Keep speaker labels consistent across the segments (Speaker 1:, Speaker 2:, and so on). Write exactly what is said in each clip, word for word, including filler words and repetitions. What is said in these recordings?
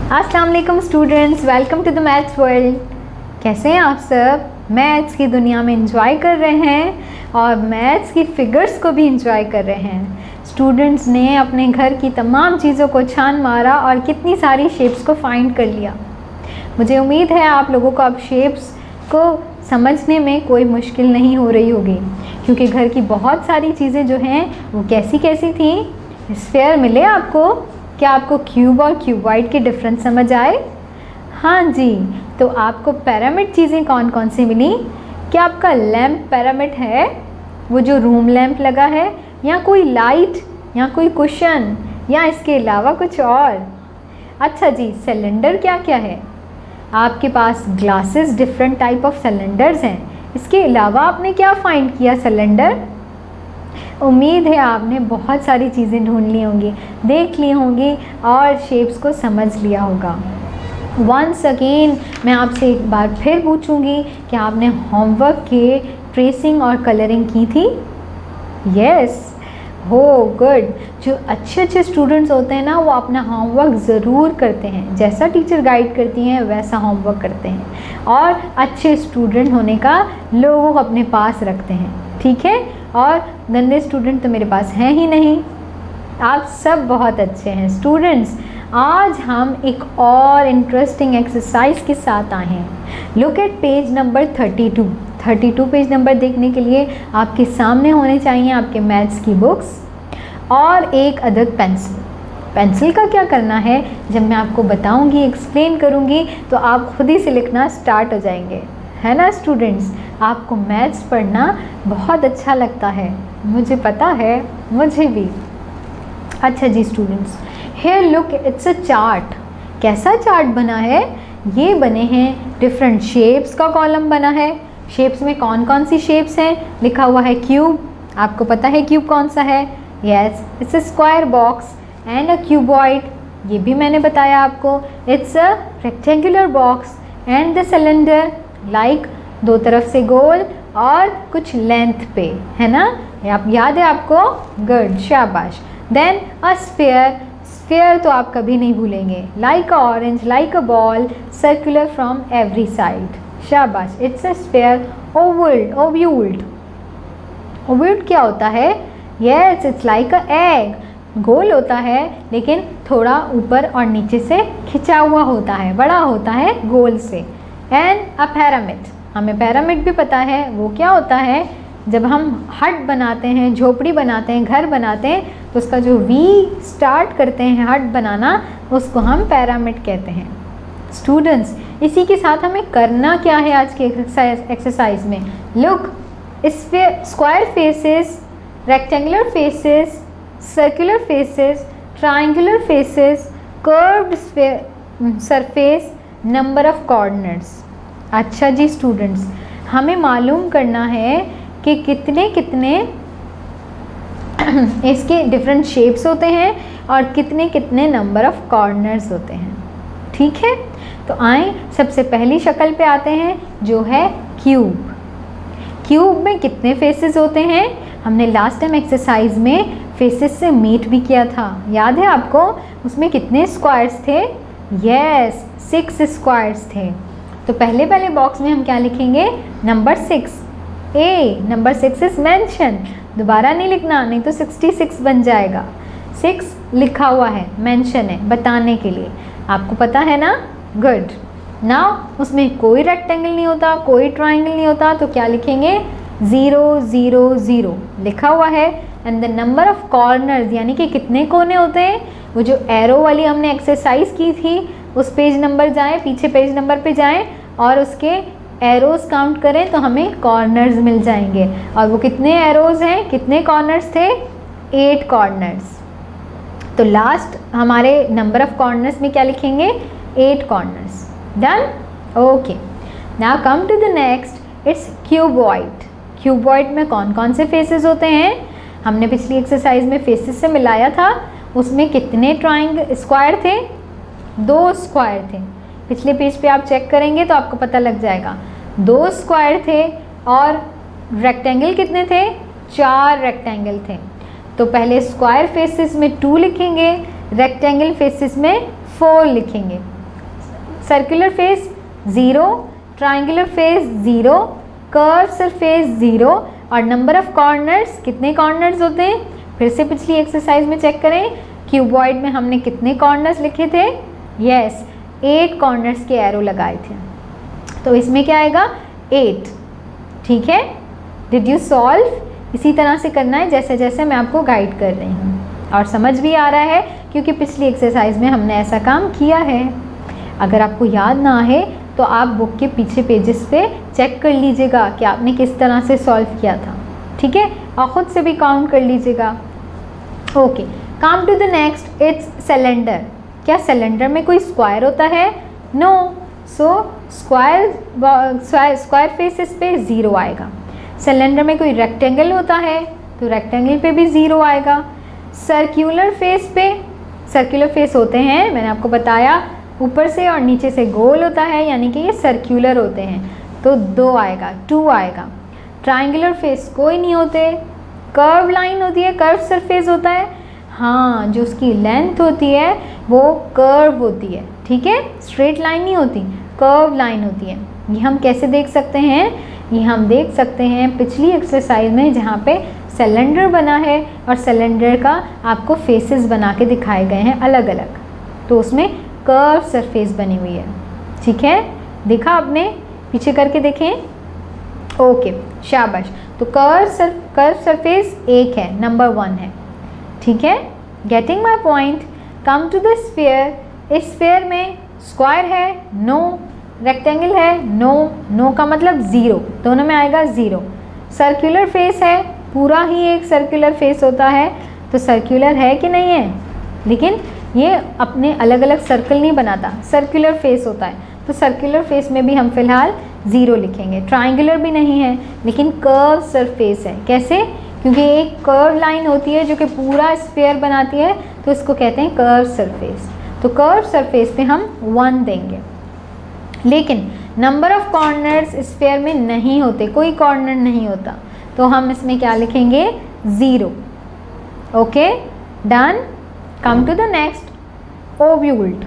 Speaker 1: अस्सलाम वालेकुम students, welcome to the maths world. कैसे हैं आप सब? मैथ्स की दुनिया में इंजॉय कर रहे हैं और मैथ्स की फिगर्स को भी इंजॉय कर रहे हैं। स्टूडेंट्स ने अपने घर की तमाम चीज़ों को छान मारा और कितनी सारी शेप्स को फाइंड कर लिया। मुझे उम्मीद है आप लोगों को अब शेप्स को समझने में कोई मुश्किल नहीं हो रही होगी, क्योंकि घर की बहुत सारी चीज़ें जो हैं वो कैसी कैसी थी। स्फेयर मिले आपको? क्या आपको क्यूब और क्यूबॉइड के डिफरेंस समझ आए? हाँ जी। तो आपको पिरामिड चीज़ें कौन कौन सी मिली? क्या आपका लैम्प पिरामिड है, वो जो रूम लैम्प लगा है, या कोई लाइट, या कोई कुशन, या इसके अलावा कुछ और? अच्छा जी, सिलेंडर क्या क्या है? आपके पास glasses, different type of cylinders हैं। इसके अलावा आपने क्या फाइंड किया सिलेंडर? उम्मीद है आपने बहुत सारी चीज़ें ढूंढ ली होंगी, देख ली होंगी और शेप्स को समझ लिया होगा। वंस अगेन मैं आपसे एक बार फिर पूछूंगी कि आपने होमवर्क के ट्रेसिंग और कलरिंग की थी? यस, हो गुड। जो अच्छे अच्छे स्टूडेंट्स होते हैं ना, वो अपना होमवर्क ज़रूर करते हैं। जैसा टीचर गाइड करती हैं वैसा होमवर्क करते हैं और अच्छे स्टूडेंट होने का लोगों को अपने पास रखते हैं, ठीक है? और गंदे स्टूडेंट तो मेरे पास हैं ही नहीं, आप सब बहुत अच्छे हैं स्टूडेंट्स। आज हम एक और इंटरेस्टिंग एक्सरसाइज के साथ आए हैं। Look at page number thirty two. Thirty two page number देखने के लिए आपके सामने होने चाहिए आपके मैथ्स की बुक्स और एक अदद पेंसिल। पेंसिल का क्या करना है जब मैं आपको बताऊंगी, एक्सप्लेन करूंगी, तो आप खुद ही से लिखना स्टार्ट हो जाएंगे, है ना स्टूडेंट्स? आपको मैथ्स पढ़ना बहुत अच्छा लगता है, मुझे पता है, मुझे भी। अच्छा जी students, here look, it's a chart. कैसा चार्ट बना है? ये बने हैं डिफरेंट शेप्स का कॉलम बना है। शेप्स में कौन कौन सी शेप्स हैं? लिखा हुआ है क्यूब। आपको पता है क्यूब कौन सा है? Yes, it's a square box and a cuboid. ये भी मैंने बताया आपको। It's a rectangular box and the cylinder, like दो तरफ से गोल और कुछ लेंथ पे, है ना? आप याद है आपको? गुड, शाबाश। देन अ स्फेयर। स्फेयर तो आप कभी नहीं भूलेंगे। Like a orange, like a ball, circular from every side, शाबाश। It's a sphere. ओवल्ड, ओव्यूल्ड। ओव्यूल्ड क्या होता है? Yes, it's like a egg. गोल होता है लेकिन थोड़ा ऊपर और नीचे से खिंचा हुआ होता है, बड़ा होता है गोल से। And a pyramid. हमें पिरामिड भी पता है वो क्या होता है। जब हम हट बनाते हैं, झोपड़ी बनाते हैं, घर बनाते हैं, तो उसका जो वी स्टार्ट करते हैं हट बनाना, उसको हम पिरामिड कहते हैं। स्टूडेंट्स, इसी के साथ हमें करना क्या है आज के एक्सरसाइज एक्सरसाइज में? Look, square faces, rectangular faces, circular faces, triangular faces, curved surface, number of corners. अच्छा जी स्टूडेंट्स, हमें मालूम करना है कि कितने कितने इसके डिफरेंट शेप्स होते हैं और कितने कितने नंबर ऑफ कॉर्नर्स होते हैं, ठीक है? तो आए सबसे पहली शक्ल पे आते हैं जो है क्यूब। क्यूब में कितने फेसेस होते हैं? हमने लास्ट टाइम एक्सरसाइज में फेसेस से मीट भी किया था, याद है आपको? उसमें कितने स्क्वायर्स थे? यस, सिक्स स्क्वायर्स थे। तो पहले पहले बॉक्स में हम क्या लिखेंगे? Number six. ए, नंबर सिक्स इज मेंशन। दोबारा नहीं लिखना, नहीं तो सिक्सटी सिक्स बन जाएगा। सिक्स लिखा हुआ है, मेंशन है, बताने के लिए। आपको पता है ना? गुड। नाउ उसमें कोई रेक्टेंगल नहीं होता, कोई ट्राइंगल नहीं होता, तो क्या लिखेंगे? ज़ीरो ज़ीरो ज़ीरो लिखा हुआ है। And the number of corners, यानी कि कितने कोने होते हैं? वो जो एरो वाली हमने एक्सरसाइज की थी, उस पेज नंबर जाएं, पीछे पेज नंबर पे जाएं और उसके एरोज़ काउंट करें तो हमें कॉर्नर्स मिल जाएंगे। और वो कितने एरोज़ हैं, कितने कॉर्नर्स थे? Eight corners. तो लास्ट हमारे नंबर ऑफ कॉर्नर्स में क्या लिखेंगे? Eight corners. Done? Okay, now come to the next, it's cuboid. Cuboid में कौन कौन से फेसेस होते हैं? हमने पिछली एक्सरसाइज में फेसेस से मिलाया था। उसमें कितने ट्राइंगल स्क्वायर थे? दो स्क्वायर थे। पिछले पेज पे आप चेक करेंगे तो आपको पता लग जाएगा। दो स्क्वायर थे। और रेक्टेंगल कितने थे? चार रेक्टेंगल थे। तो पहले स्क्वायर फेसेस में टू लिखेंगे, रेक्टेंगल फेसेस में फोर लिखेंगे। Circular face zero, triangular face zero, curve surface zero और नंबर ऑफ कॉर्नर्स, कितने कॉर्नर्स होते हैं? फिर से पिछली एक्सरसाइज में चेक करें, क्यूबॉइड में हमने कितने कॉर्नर्स लिखे थे? यस, एट कॉर्नर्स के एरो लगाए थे, तो इसमें क्या आएगा? एट। ठीक है, डिड यू सॉल्व? इसी तरह से करना है जैसे जैसे मैं आपको गाइड कर रही हूँ, और समझ भी आ रहा है क्योंकि पिछली एक्सरसाइज में हमने ऐसा काम किया है। अगर आपको याद ना आए तो आप बुक के पीछे पेजेस पे चेक कर लीजिएगा कि आपने किस तरह से सॉल्व किया था। ठीक है, और ख़ुद से भी काउंट कर लीजिएगा। Okay, come to the next, it's cylinder. क्या सिलेंडर में कोई स्क्वायर होता है? No, so square square faces पे ज़ीरो आएगा। सिलेंडर में कोई रेक्टेंगल होता है तो रेक्टेंगल पे भी ज़ीरो आएगा। सर्कुलर फेस पे, सर्कुलर फेस होते हैं, मैंने आपको बताया, ऊपर से और नीचे से गोल होता है, यानी कि ये सर्कुलर होते हैं, तो दो आएगा, टू आएगा। ट्राइंगुलर फेस कोई नहीं होते। कर्व लाइन होती है, कर्व सरफेस होता है, हाँ, जो उसकी लेंथ होती है वो कर्व होती है। ठीक है, स्ट्रेट लाइन नहीं होती, कर्व लाइन होती है। ये हम कैसे देख सकते हैं? ये हम देख सकते हैं पिछली एक्सरसाइज में जहाँ पे सिलेंडर बना है और सिलेंडर का आपको फेसेस बना के दिखाए गए हैं अलग अलग, तो उसमें कर्व सरफेस बनी हुई है। ठीक है, देखा आपने? पीछे करके देखें। ओके, शाबाश। तो कर्व सर कर्व सरफेस एक है, नंबर वन है। ठीक है, getting my point. Come to the sphere. इस स्फीयर में स्क्वायर है? नो। रेक्टेंगल है? नो। नो का मतलब ज़ीरो, दोनों में आएगा ज़ीरो। सर्कुलर फेस है? पूरा ही एक सर्कुलर फेस होता है, तो सर्कुलर है कि नहीं है? लेकिन ये अपने अलग अलग सर्कल नहीं बनाता, सर्कुलर फेस होता है, तो सर्कुलर फेस में भी हम फिलहाल ज़ीरो लिखेंगे। ट्राइंगुलर भी नहीं है, लेकिन कर्व सरफेस है। कैसे? क्योंकि एक कर्व लाइन होती है जो कि पूरा स्फीयर बनाती है, तो इसको कहते हैं कर्व सरफेस। तो कर्व सरफेस पे हम वन देंगे। लेकिन नंबर ऑफ कॉर्नर्स स्फीयर में नहीं होते, कोई कॉर्नर नहीं होता, तो हम इसमें क्या लिखेंगे? Zero. Okay, done. Come to the next, ovoid.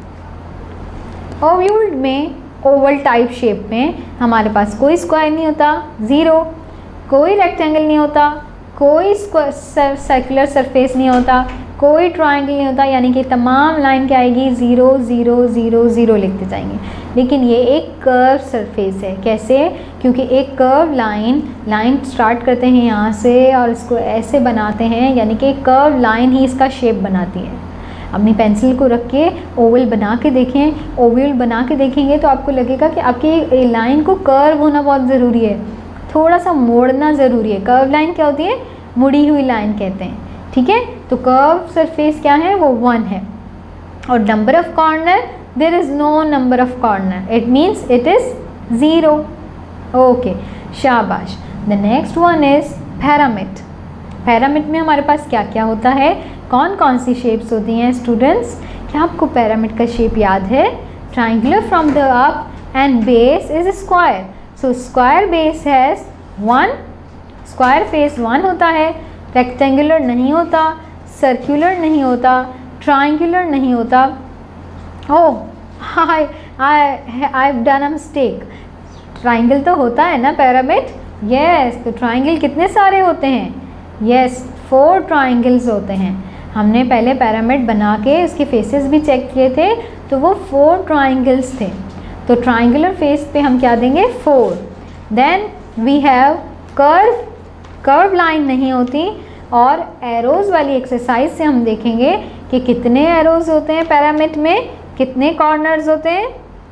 Speaker 1: Ovoid में ओवल टाइप शेप में हमारे पास कोई स्क्वायर नहीं होता, ज़ीरो, कोई रेक्टेंगल नहीं होता, कोई सर्कुलर सरफेस नहीं होता, कोई ट्रायंगल नहीं होता, यानी कि तमाम लाइन क्या आएगी? ज़ीरो ज़ीरो ज़ीरो ज़ीरो लिखते जाएंगे। लेकिन ये एक कर्व सरफेस है। कैसे? क्योंकि एक कर्व लाइन लाइन स्टार्ट करते हैं यहाँ से और इसको ऐसे बनाते हैं, यानी कि एक कर्व लाइन ही इसका शेप बनाती है। अपनी पेंसिल को रख के ओवल बना के देखें, ओवल बना के देखेंगे तो आपको लगेगा कि आपकी लाइन को कर्व होना बहुत ज़रूरी है, थोड़ा सा मोड़ना ज़रूरी है। कर्व लाइन क्या होती है? मुड़ी हुई लाइन कहते हैं। ठीक है, तो कर्व सरफेस क्या है? वो वन है। और number of corner, there is no number of corner, it means it is zero. Okay, शाबाश। The next one is pyramid. Pyramid में हमारे पास क्या क्या होता है? कौन कौन सी शेप्स होती हैं स्टूडेंट्स? क्या आपको पिरामिड का शेप याद है? Triangular from the up and base is square, so square base has one, square face one होता है, रेक्टेंगुलर नहीं होता, सर्कुलर नहीं होता, ट्राइंगुलर नहीं होता। Oh, I I I have done a mistake. Triangle तो होता है ना पिरामिड? यस, तो ट्राइंगल कितने सारे होते हैं? यस, फोर ट्राइंगल्स होते हैं। हमने पहले पिरामिड बना के उसके फेसेस भी चेक किए थे, तो वो फोर ट्राइंगल्स थे। तो ट्राइंगुलर फेस पे हम क्या देंगे? Four. Then we have curve, curve line नहीं होती। और एरोज़ वाली एक्सरसाइज से हम देखेंगे कि कितने एरोज़ होते हैं पिरामिड में, कितने कॉर्नर्स होते हैं?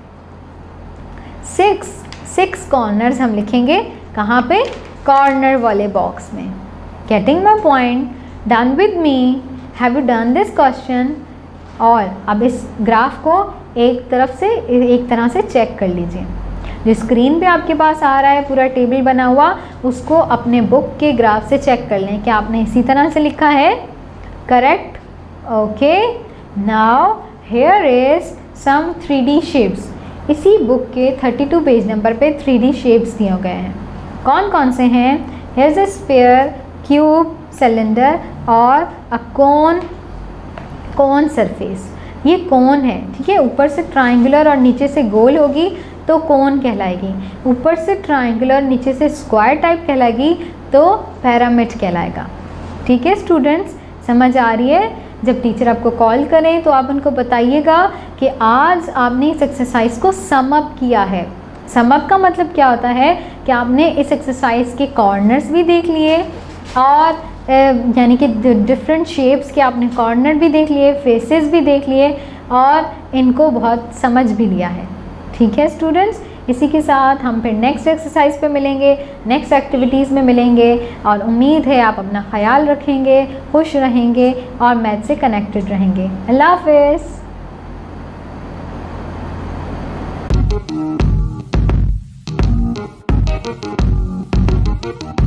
Speaker 1: सिक्स। सिक्स कॉर्नर्स हम लिखेंगे कहाँ पे? कॉर्नर वाले बॉक्स में। Getting my point? Done with me? Have you done this question? और अब इस ग्राफ को एक तरफ से एक तरह से चेक कर लीजिए। जो स्क्रीन पे आपके पास आ रहा है पूरा टेबल बना हुआ, उसको अपने बुक के ग्राफ से चेक कर लें कि आपने इसी तरह से लिखा है। Correct? Okay, now here is some three D shapes. इसी बुक के थर्टी टू पेज नंबर पे थ्री डी शेप्स दिए गए हैं। कौन कौन से हैं? Here is a sphere, cube, cylinder और अ कोन, कोन सरफेस। ये कौन है, ठीक है। ऊपर से ट्रायंगुलर और नीचे से गोल होगी तो कौन कहलाएगी, ऊपर से ट्रायंगुलर नीचे से स्क्वायर टाइप कहलाएगी तो पिरामिड कहलाएगा। ठीक है स्टूडेंट्स, समझ आ रही है। जब टीचर आपको कॉल करें तो आप उनको बताइएगा कि आज आपने इस एक्सरसाइज को सम अप किया है। सम अप का मतलब क्या होता है कि आपने इस एक्सरसाइज के कॉर्नर्स भी देख लिए और यानी कि डिफरेंट शेप्स के आपने कॉर्नर भी देख लिए, फेसेस भी देख लिए और इनको बहुत समझ भी लिया है। ठीक है स्टूडेंट्स, इसी के साथ हम फिर नेक्स्ट एक्सरसाइज पे मिलेंगे, नेक्स्ट एक्टिविटीज़ में मिलेंगे और उम्मीद है आप अपना ख्याल रखेंगे, खुश रहेंगे और मैथ से कनेक्टेड रहेंगे। अल्लाह हाफ़िज़।